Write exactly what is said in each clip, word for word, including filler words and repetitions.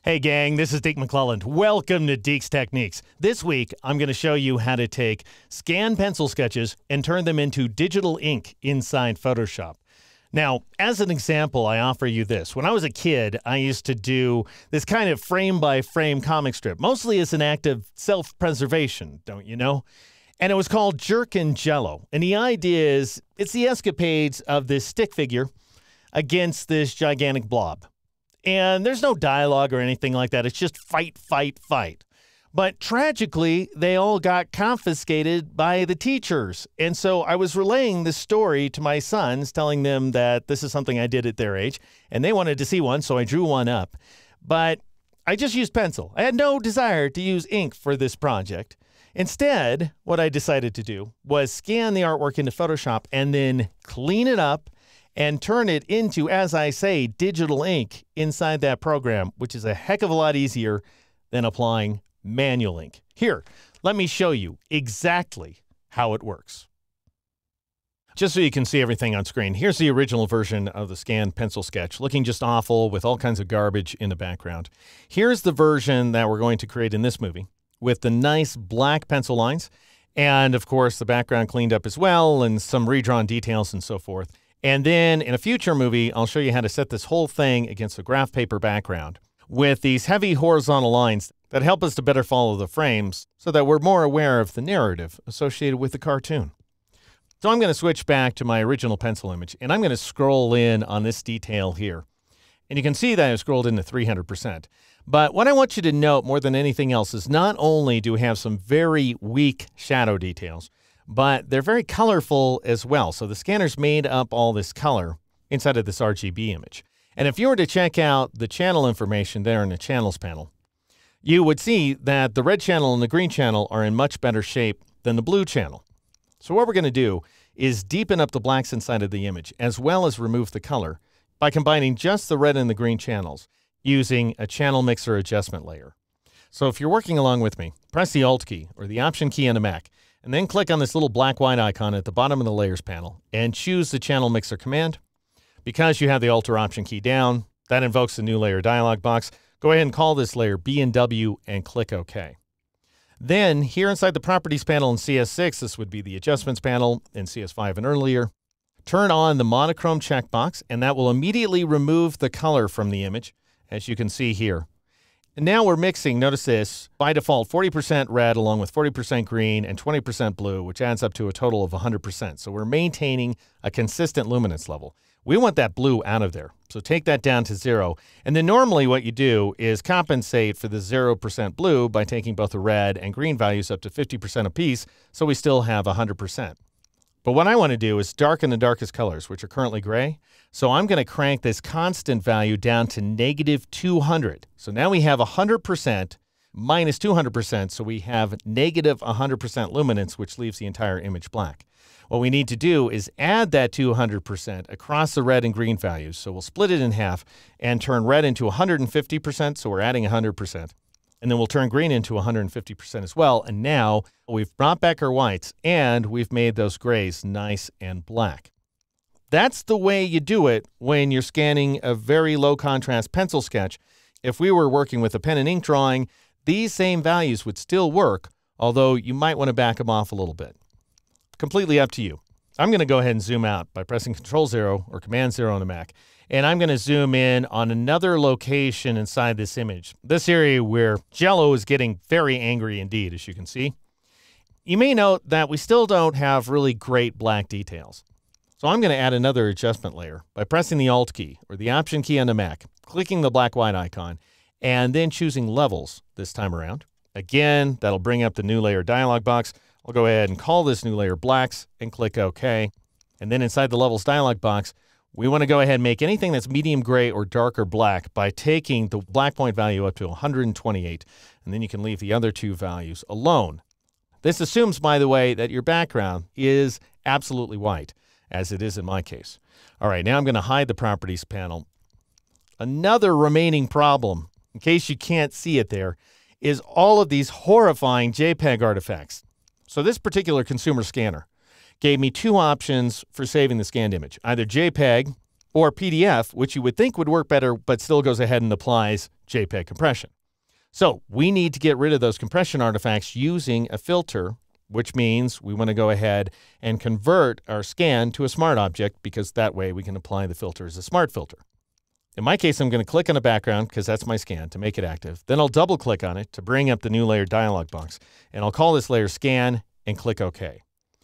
Hey gang, this is Deke McClelland. Welcome to Deke's Techniques. This week, I'm going to show you how to take scanned pencil sketches and turn them into digital ink inside Photoshop. Now, as an example, I offer you this. When I was a kid, I used to do this kind of frame-by-frame comic strip, mostly as an act of self-preservation, don't you know? And it was called Jerkin Jello. And the idea is, it's the escapades of this stick figure against this gigantic blob. And there's no dialogue or anything like that. It's just fight, fight, fight. But tragically, they all got confiscated by the teachers. And so I was relaying this story to my sons, telling them that this is something I did at their age. And they wanted to see one, so I drew one up. But I just used pencil. I had no desire to use ink for this project. Instead, what I decided to do was scan the artwork into Photoshop and then clean it up and turn it into, as I say, digital ink inside that program, which is a heck of a lot easier than applying manual ink. Here, let me show you exactly how it works. Just so you can see everything on screen, here's the original version of the scanned pencil sketch, looking just awful with all kinds of garbage in the background. Here's the version that we're going to create in this movie with the nice black pencil lines, and of course the background cleaned up as well, and some redrawn details and so forth. And then in a future movie, I'll show you how to set this whole thing against a graph paper background with these heavy horizontal lines that help us to better follow the frames so that we're more aware of the narrative associated with the cartoon. So I'm going to switch back to my original pencil image, and I'm going to scroll in on this detail here. And you can see that I've scrolled into three hundred percent. But what I want you to note more than anything else is not only do we have some very weak shadow details, but they're very colorful as well. So the scanner's made up all this color inside of this R G B image. And if you were to check out the channel information there in the channels panel, you would see that the red channel and the green channel are in much better shape than the blue channel. So what we're going to do is deepen up the blacks inside of the image, as well as remove the color by combining just the red and the green channels using a channel mixer adjustment layer. So if you're working along with me, press the Alt key or the Option key on the Mac, and then click on this little black white icon at the bottom of the Layers panel and choose the Channel Mixer command. Because you have the Alt or Option key down, that invokes the New Layer dialog box. Go ahead and call this layer B and W and click OK. Then, here inside the Properties panel in C S six, this would be the Adjustments panel in C S five and earlier, turn on the Monochrome checkbox, and that will immediately remove the color from the image, as you can see here. And now we're mixing, notice this, by default forty percent red along with forty percent green and twenty percent blue, which adds up to a total of one hundred percent. So we're maintaining a consistent luminance level. We want that blue out of there. So take that down to zero. And then normally what you do is compensate for the zero percent blue by taking both the red and green values up to fifty percent apiece, so we still have one hundred percent. But what I want to do is darken the darkest colors, which are currently gray. So I'm going to crank this constant value down to negative two hundred. So now we have one hundred percent minus two hundred percent, so we have negative one hundred percent luminance, which leaves the entire image black. What we need to do is add that two hundred percent across the red and green values. So we'll split it in half and turn red into one hundred fifty percent, so we're adding one hundred percent. And then we'll turn green into one hundred fifty percent as well. And now we've brought back our whites and we've made those grays nice and black. That's the way you do it when you're scanning a very low contrast pencil sketch. If we were working with a pen and ink drawing, these same values would still work, although you might want to back them off a little bit. Completely up to you. I'm going to go ahead and zoom out by pressing Control zero or Command zero on the Mac. And I'm going to zoom in on another location inside this image. This area where Jello is getting very angry indeed, as you can see. You may note that we still don't have really great black details. So I'm going to add another adjustment layer by pressing the Alt key or the Option key on the Mac, clicking the black white icon, and then choosing Levels this time around. Again, that'll bring up the New Layer dialog box. I'll go ahead and call this new layer Blacks and click OK. And then inside the Levels dialog box, we want to go ahead and make anything that's medium gray or darker black by taking the black point value up to one hundred twenty-eight. And then you can leave the other two values alone. This assumes, by the way, that your background is absolutely white, as it is in my case. All right, now I'm going to hide the Properties panel. Another remaining problem, in case you can't see it there, is all of these horrifying JPEG artifacts. So this particular consumer scanner gave me two options for saving the scanned image, either JPEG, or P D F, which you would think would work better, but still goes ahead and applies JPEG compression. So we need to get rid of those compression artifacts using a filter, which means we want to go ahead and convert our scan to a smart object, because that way we can apply the filter as a smart filter. In my case, I'm going to click on the background because that's my scan to make it active. Then I'll double click on it to bring up the new layer dialog box. And I'll call this layer scan and click OK.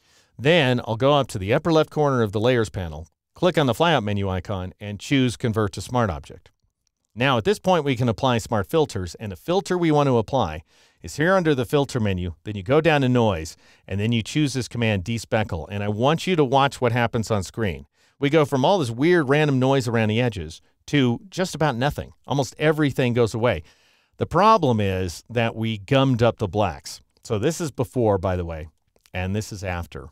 Then I'll go up to the upper left corner of the layers panel, click on the flyout menu icon and choose convert to smart object. Now at this point we can apply smart filters, and the filter we want to apply is here under the filter menu. Then you go down to noise and then you choose this command despeckle. And I want you to watch what happens on screen. We go from all this weird random noise around the edges to just about nothing. Almost everything goes away. The problem is that we gummed up the blacks. So this is before, by the way, and this is after.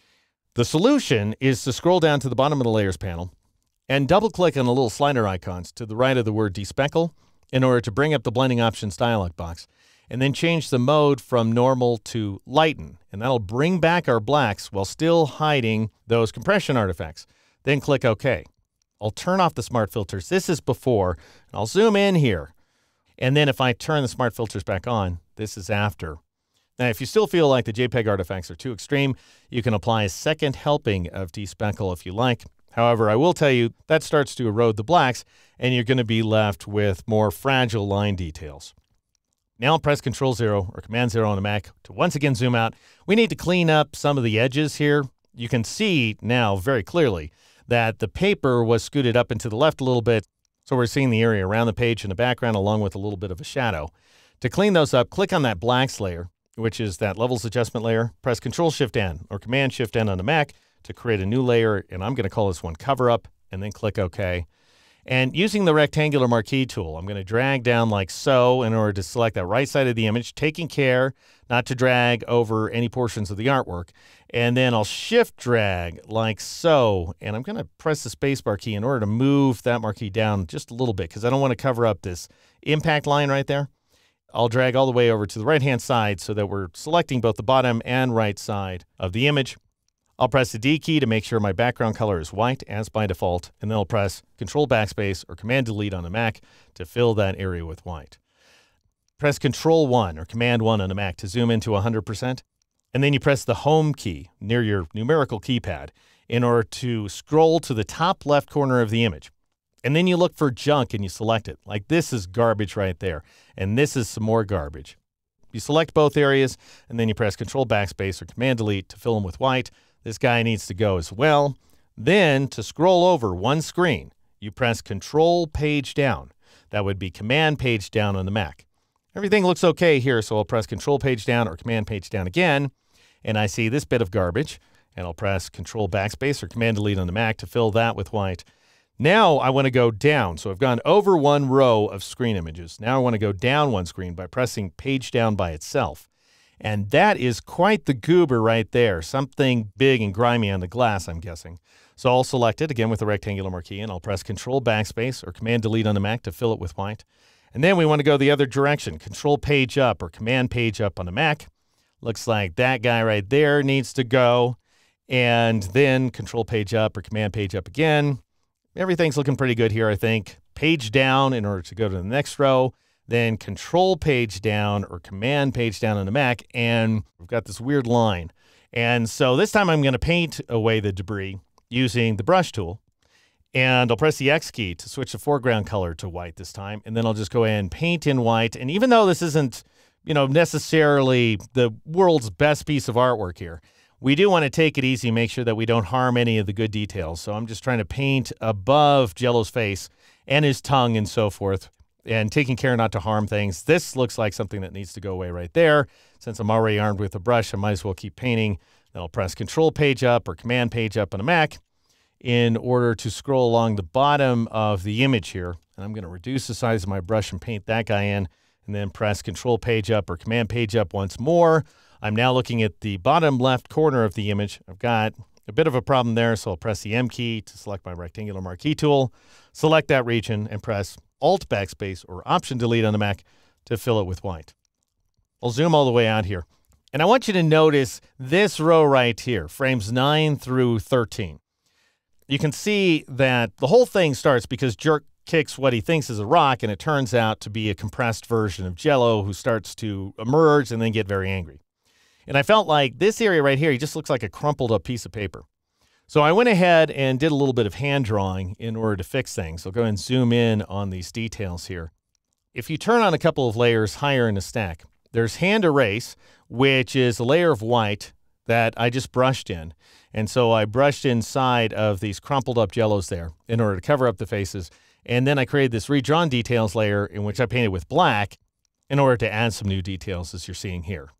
The solution is to scroll down to the bottom of the layers panel and double click on the little slider icons to the right of the word despeckle in order to bring up the blending options dialog box, and then change the mode from normal to lighten. And that'll bring back our blacks while still hiding those compression artifacts. Then click OK. I'll turn off the smart filters. This is before. And I'll zoom in here. And then if I turn the smart filters back on, this is after. Now, if you still feel like the JPEG artifacts are too extreme, you can apply a second helping of despeckle if you like. However, I will tell you that starts to erode the blacks, and you're going to be left with more fragile line details. Now I'll press Control zero or Command zero on the Mac to once again zoom out. We need to clean up some of the edges here. You can see now very clearly that the paper was scooted up and to the left a little bit. So we're seeing the area around the page in the background along with a little bit of a shadow. To clean those up, click on that blacks layer, which is that levels adjustment layer. Press Control Shift N or Command Shift N on the Mac to create a new layer. And I'm going to call this one Cover Up, and then click OK. And using the rectangular marquee tool, I'm going to drag down like so in order to select that right side of the image, taking care not to drag over any portions of the artwork. And then I'll shift drag like so, and I'm going to press the spacebar key in order to move that marquee down just a little bit because I don't want to cover up this impact line right there. I'll drag all the way over to the right-hand side so that we're selecting both the bottom and right side of the image. I'll press the D key to make sure my background color is white as by default, and then I'll press Control Backspace or Command Delete on the Mac to fill that area with white. Press Control one or Command one on the Mac to zoom into one hundred percent, and then you press the Home key near your numerical keypad in order to scroll to the top left corner of the image. And then you look for junk and you select it. Like this is garbage right there, and this is some more garbage. You select both areas, and then you press Control Backspace or Command Delete to fill them with white. This guy needs to go as well. Then to scroll over one screen, you press Control Page Down. That would be Command Page Down on the Mac. Everything looks okay here, so I'll press Control Page Down or Command Page Down again, and I see this bit of garbage, and I'll press Control Backspace or Command Delete on the Mac to fill that with white. Now I want to go down, so I've gone over one row of screen images. Now I want to go down one screen by pressing Page Down by itself. And that is quite the goober right there. Something big and grimy on the glass, I'm guessing. So I'll select it again with the rectangular marquee, and I'll press Control Backspace or Command Delete on the Mac to fill it with white. And then we want to go the other direction. Control Page Up or Command Page Up on the Mac. Looks like that guy right there needs to go. And then Control Page Up or Command Page Up again. Everything's looking pretty good here, I think. Page down in order to go to the next row. Then Control Page Down or Command Page Down on the Mac, and we've got this weird line. And so this time I'm going to paint away the debris using the brush tool, and I'll press the X key to switch the foreground color to white this time, and then I'll just go ahead and paint in white. And even though this isn't, you know, necessarily the world's best piece of artwork here, we do want to take it easy and make sure that we don't harm any of the good details. So I'm just trying to paint above Jello's face and his tongue and so forth, and taking care not to harm things. This looks like something that needs to go away right there. Since I'm already armed with a brush, I might as well keep painting. Then I'll press Control Page Up or Command Page Up on a Mac in order to scroll along the bottom of the image here. And I'm going to reduce the size of my brush and paint that guy in, and then press Control Page Up or Command Page Up once more. I'm now looking at the bottom left corner of the image. I've got a bit of a problem there, so I'll press the M key to select my rectangular marquee tool, select that region, and press Alt Backspace or Option Delete on the Mac to fill it with white. I'll zoom all the way out here. And I want you to notice this row right here, frames nine through thirteen. you can see that the whole thing starts because Jerk kicks what he thinks is a rock, and it turns out to be a compressed version of Jell-O who starts to emerge and then get very angry. And I felt like this area right here, he just looks like a crumpled up piece of paper. So I went ahead and did a little bit of hand drawing in order to fix things. So I'll go ahead and zoom in on these details here. If you turn on a couple of layers higher in the stack, there's hand erase, which is a layer of white that I just brushed in. And so I brushed inside of these crumpled up Jell-Os there in order to cover up the faces. And then I created this redrawn details layer in which I painted with black in order to add some new details, as you're seeing here.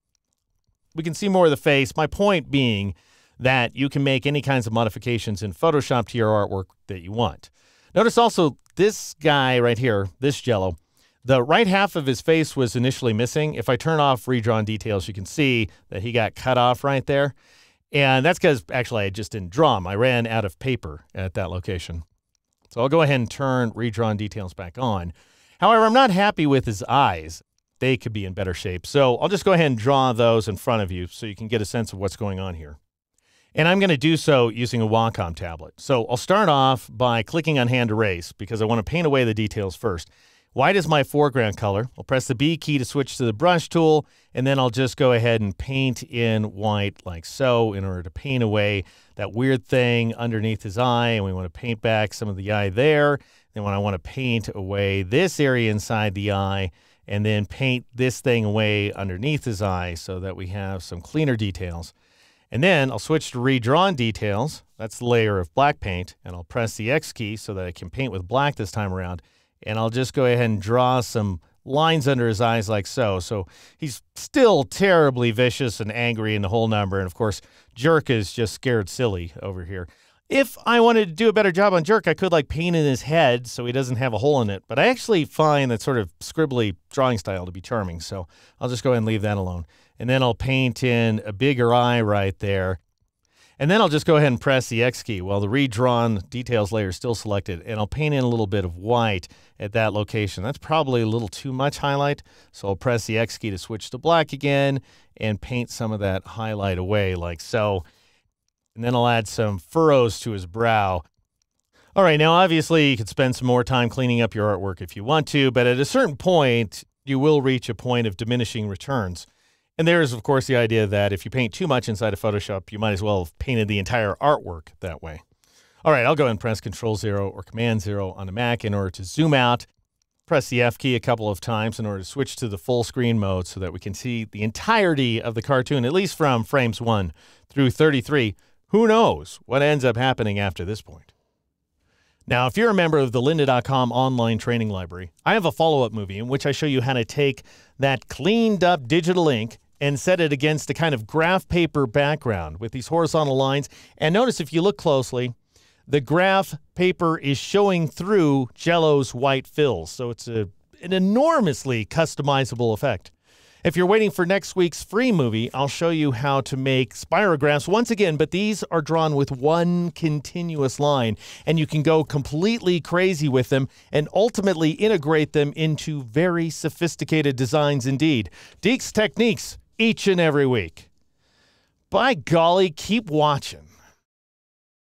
We can see more of the face. My point being that you can make any kinds of modifications in Photoshop to your artwork that you want. Notice also this guy right here, this Jell-O, the right half of his face was initially missing. If I turn off redrawn details, you can see that he got cut off right there. And that's because actually I just didn't draw him. I ran out of paper at that location. So I'll go ahead and turn redrawn details back on. However, I'm not happy with his eyes. They could be in better shape. So I'll just go ahead and draw those in front of you so you can get a sense of what's going on here. And I'm going to do so using a Wacom tablet. So I'll start off by clicking on hand erase because I want to paint away the details first. White is my foreground color. I'll press the B key to switch to the brush tool, and then I'll just go ahead and paint in white like so in order to paint away that weird thing underneath his eye, and we want to paint back some of the eye there. Then when I want to paint away this area inside the eye, and then paint this thing away underneath his eye so that we have some cleaner details. And then I'll switch to redrawn details. That's the layer of black paint, and I'll press the X key so that I can paint with black this time around. And I'll just go ahead and draw some lines under his eyes like so. So he's still terribly vicious and angry in the whole number. And of course, Jerk is just scared silly over here. If I wanted to do a better job on Jerk, I could like paint in his head so he doesn't have a hole in it. But I actually find that sort of scribbly drawing style to be charming. So I'll just go ahead and leave that alone. And then I'll paint in a bigger eye right there. And then I'll just go ahead and press the X key while the redrawn details layer is still selected. And I'll paint in a little bit of white at that location. That's probably a little too much highlight. So I'll press the X key to switch to black again and paint some of that highlight away like so. And then I'll add some furrows to his brow. All right, now obviously you could spend some more time cleaning up your artwork if you want to, but at a certain point, you will reach a point of diminishing returns. And there is, of course, the idea that if you paint too much inside of Photoshop, you might as well have painted the entire artwork that way. All right, I'll go ahead and press Control zero or Command zero on a Mac in order to zoom out. Press the F key a couple of times in order to switch to the full screen mode so that we can see the entirety of the cartoon, at least from frames one through thirty-three. Who knows what ends up happening after this point? Now, if you're a member of the lynda dot com online training library, I have a follow-up movie in which I show you how to take that cleaned up digital ink and set it against a kind of graph paper background with these horizontal lines. And notice if you look closely, the graph paper is showing through Jell-O's white fills. So it's a, an enormously customizable effect. If you're waiting for next week's free movie, I'll show you how to make spirographs once again, but these are drawn with one continuous line, and you can go completely crazy with them and ultimately integrate them into very sophisticated designs indeed. Deeks Techniques, each and every week. By golly, keep watching.